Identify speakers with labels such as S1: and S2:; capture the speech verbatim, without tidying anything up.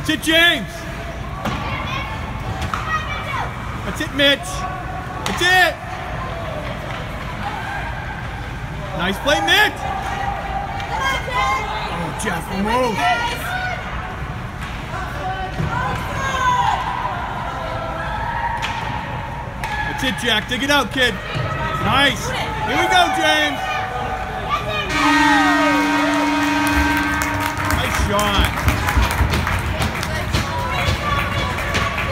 S1: That's it, James. That's it, Mitch. That's it. Nice play, Mitch. Oh, Jeff, move. That's it, Jack. Dig it out, kid. Nice. Here we go, James.